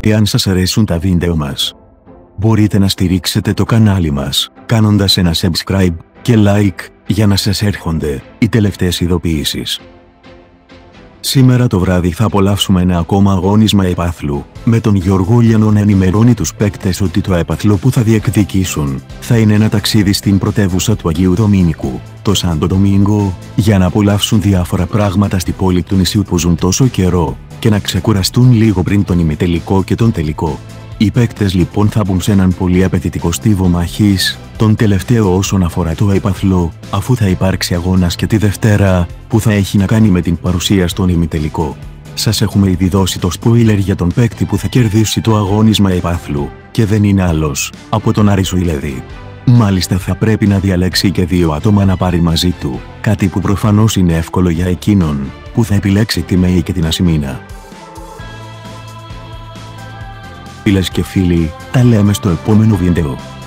Εάν σας αρέσουν τα βίντεο μας, μπορείτε να στηρίξετε το κανάλι μας, κάνοντας ένα subscribe και like, για να σας έρχονται οι τελευταίες ειδοποιήσεις. Σήμερα το βράδυ θα απολαύσουμε ένα ακόμα αγώνισμα επάθλου, με τον Γιώργο Λιανό να ενημερώνει τους παίκτες ότι το έπαθλο που θα διεκδικήσουν θα είναι ένα ταξίδι στην πρωτεύουσα του Αγίου Δομήνικου, το Σάντο Ντομίνγκο, για να απολαύσουν διάφορα πράγματα στη πόλη του νησιού που ζουν τόσο καιρό, και να ξεκουραστούν λίγο πριν τον ημιτελικό και τον τελικό. Οι παίκτες λοιπόν θα μπουν σε έναν πολύ απαιτητικό στίβο μαχής, τον τελευταίο όσον αφορά το έπαθλο, αφού θα υπάρξει αγώνας και τη Δευτέρα, που θα έχει να κάνει με την παρουσία στον ημιτελικό. Σας έχουμε ήδη δώσει το spoiler για τον παίκτη που θα κερδίσει το αγώνισμα έπαθλου, και δεν είναι άλλος από τον Άρη Σουηλέδη. Μάλιστα θα πρέπει να διαλέξει και 2 άτομα να πάρει μαζί του, κάτι που προφανώς είναι εύκολο για εκείνον που θα επιλέξει τη ΜΕΗ και την Ασημίνα. Φίλες και φίλοι, τα λέμε στο επόμενο βίντεο.